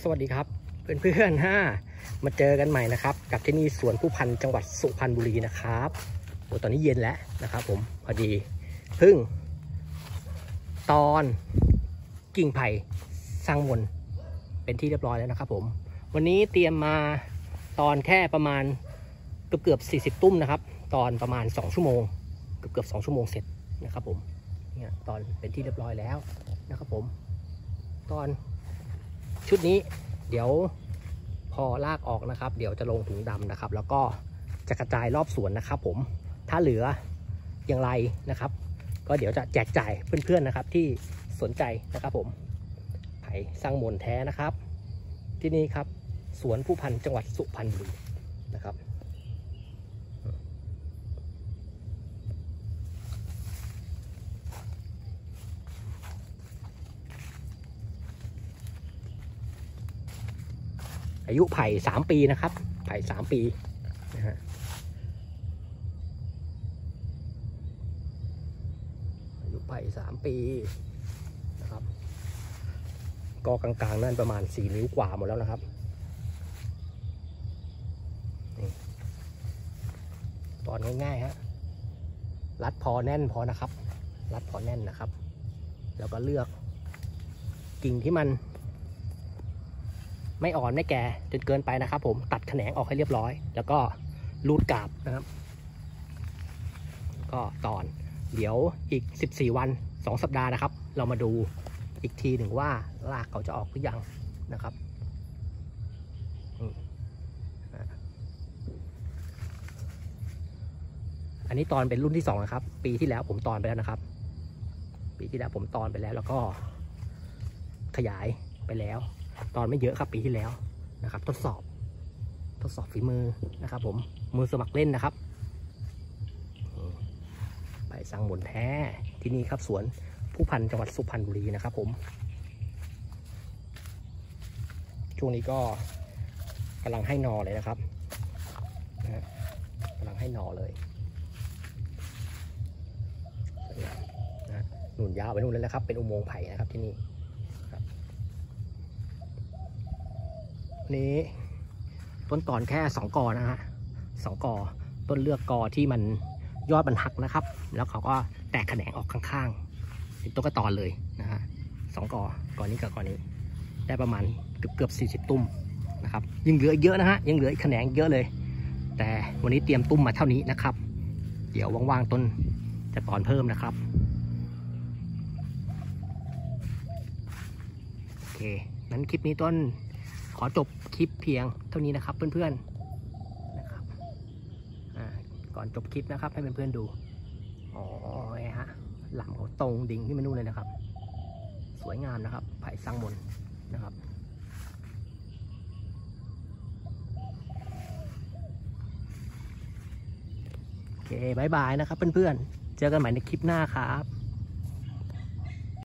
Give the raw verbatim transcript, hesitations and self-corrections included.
สวัสดีครับเพื่อนๆฮ่ามาเจอกันใหม่นะครับกับที่นี่สวนผู้พันจังหวัดสุพรรณบุรีนะครับโอ้ตอนนี้เย็นแล้วนะครับผมพอดีพึ่งตอนกิ่งไผ่สร้างมนเป็นที่เรียบร้อยแล้วนะครับผมวันนี้เตรียมมาตอนแค่ประมาณเกือบเกือบสี่สิบตุ้มนะครับตอนประมาณสองชั่วโมงเกือบเกือบสองชั่วโมงเสร็จนะครับผมเนี่ยตอนเป็นที่เรียบร้อยแล้วนะครับผมตอนชุดนี้เดี๋ยวพอลากออกนะครับเดี๋ยวจะลงถุงดำนะครับแล้วก็จะกระจายรอบสวนนะครับผมถ้าเหลืออย่างไรนะครับก็เดี๋ยวจะแจกจ่ายเพื่อนๆนะครับที่สนใจนะครับผมไผ่สร้างมนแท้นะครับที่นี่ครับสวนผู้พันจังหวัดสุพรรณบุรีนะครับอายุไผ่สามปีนะครับไผ่สามปีนะฮะอายุไผ่สามปีนะครับก็กลางๆนั่นประมาณสี่นิ้วกว่าหมดแล้วนะครับตอนง่ายๆฮะรัดพอแน่นพอนะครับรัดพอแน่นนะครับแล้วก็เลือกกิ่งที่มันไม่อ่อนไม่แก่จนเกินไปนะครับผมตัดแขนงออกให้เรียบร้อยแล้วก็รูดกาบนะครับก็ตอนเดี๋ยวอีกสิบสี่วันสองสัปดาห์นะครับเรามาดูอีกทีหนึ่งว่ารากเขาจะออกหรือยังนะครับอันนี้ตอนเป็นรุ่นที่สองนะครับปีที่แล้วผมตอนไปแล้วนะครับปีที่แล้วผมตอนไปแล้วแล้วก็ขยายไปแล้วตอนไม่เยอะครับปีที่แล้วนะครับทดสอบทดสอบฝีมือนะครับผมมือสมัครเล่นนะครับไปสร้างมนแท้ที่นี่ครับสวนผู้พันจังหวัดสุพรรณบุรีนะครับผมช่วงนี้ก็กำลังให้นอเลยนะครับนะกำลังให้นอเลยนะหนุนยาวไปนู่นเลยนะครับเป็นอุโมงค์ไผ่นะครับที่นี่นี้ต้นตอนแค่สองกอนะฮะสองกอต้นเลือกกอที่มันยอดมันหักนะครับแล้วเขาก็แตกแขนงออกข้างๆเป็นต้นกระตอนเลยนะฮะสองกอกอนี้กับกอนี้ได้ประมาณเกือบเกือบสี่สิบตุ้มนะครับยังเหลือเยอะนะฮะยังเหลือแขนงเยอะเลยแต่วันนี้เตรียมตุ้มมาเท่านี้นะครับเดี๋ยวว่างๆต้นจะตอนเพิ่มนะครับโอเคนั้นคลิปนี้ต้นขอจบคลิปเพียงเท่านี้นะครับเพื่อนๆนะครับก่อนจบคลิปนะครับให้เพื่อนๆดูอ๋อไงฮะหลังเขาตรงดิ่งที่มันนู่นเลยนะครับสวยงามนะครับไผ่สร้างมนนะครับโอเคบายบายนะครับเพื่อนๆเจอกันใหม่ในคลิปหน้าครับ